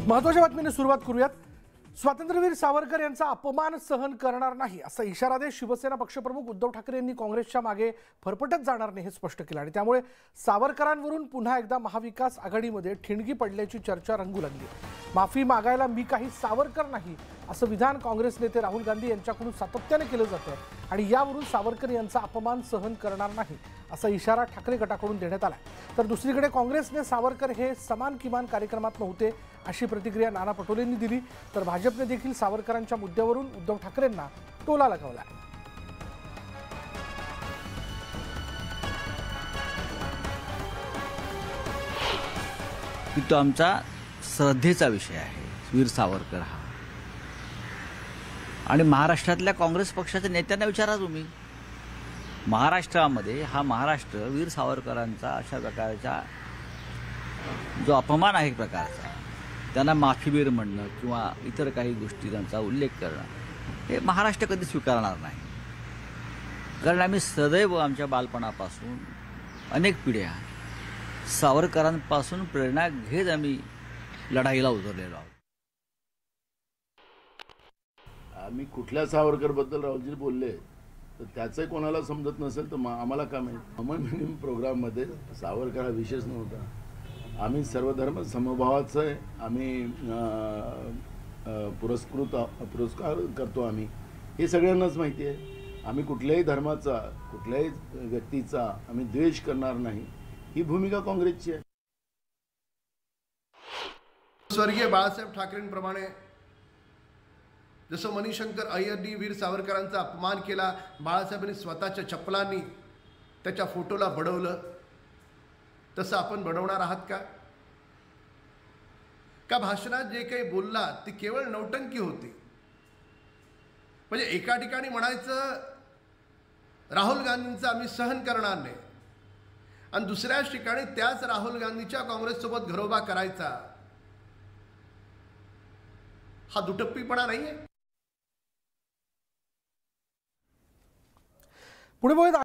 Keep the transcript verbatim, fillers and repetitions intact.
महत्त्वाच्या बातमीने सुरुवात करूयात। स्वातंत्र्यवीर सावरकर यांचा अपमान सहन करणार नाही असा इशारा देत शिवसेना पक्षप्रमुख उद्धव ठाकरे यांनी काँग्रेसच्या मागे फरफटत जाणार नाही हे स्पष्ट केलं आणि त्यामुळे सावरकरांवरून पुन्हा एकदा महाविकास आघाडीमध्ये ठिणगी पडल्याची चर्चा रंगू लागली। माफी मागायला मी काही सावरकर नाही असं विधान काँग्रेस नेते राहुल गांधी यांच्याकडून सातत्याने केलं जातं आणि यावरून सावरकर यांचा अपमान सहन करणार नाही असा इशारा ठाकरे गटाकडून देण्यात आला। तर दुसरीकडे काँग्रेसने सावरकर हे समान किमान कार्यक्रमात नव्हते अशी प्रतिक्रिया नाना पटोलेंनी दिली, तर भाजपने देखील सावरकरांच्या मुद्द्यावरून उद्धव ठाकरेंना टोला लगावला। तो आमचा श्रद्धेचा विषय आहे वीर सावरकर हा, आणि महाराष्ट्रातल्या काँग्रेस पक्षाच्या नेत्यांना विचारा तुम्ही, महाराष्ट्रामध्ये हा महाराष्ट्र वीर सावरकरांचा अशा प्रकारचा जो अपमान आहे एक प्रकारचा, त्यांना माफीवीर म्हणणं किंवा इतर काही गोष्टी त्यांचा उल्लेख करणं हे महाराष्ट्र कधी स्वीकारणार नाही। कारण आम्ही सदैव आमच्या बालपणापासून अनेक पिढ्या सावरकरांपासून प्रेरणा घेत आम्ही लढाईला उतरलेलो आहोत। आम्ही कुठल्या सावरकरबद्दल राहुलजी बोलले तर त्याचं कोणाला समजत नसेल तर आम्हाला का माहिती। अमन मिनिमम प्रोग्राममध्ये सावरकर हा विषयच नव्हता। आम्ही सर्वधर्म समभावाचं आहे, आम्ही पुरस्कृत पुरस्कार करतो, आम्ही हे सगळ्यांनाच माहिती आहे। आम्ही कुठल्याही धर्माचा कुठल्याही व्यक्तीचा आम्ही द्वेष करणार नाही, ही भूमिका काँग्रेसची आहे। स्वर्गीय बाळासाहेब ठाकरेंप्रमाणे जसं मणिशंकर अय्यरनी वीर सावरकरांचा अपमान केला, बाळासाहेबांनी स्वतःच्या चप्पलांनी त्याच्या फोटोला बडवलं, तसं आपण बडवणार आहात का? का भाषणात जे काही बोलला ती केवळ नौटंकी होती? म्हणजे एका ठिकाणी म्हणायचं राहुल गांधींचं आम्ही सहन करणार नाही आणि दुसऱ्याच ठिकाणी त्याच राहुल गांधीच्या काँग्रेससोबत घरोबा करायचा, हा दुटप्पीपणा नाहीये? पुणे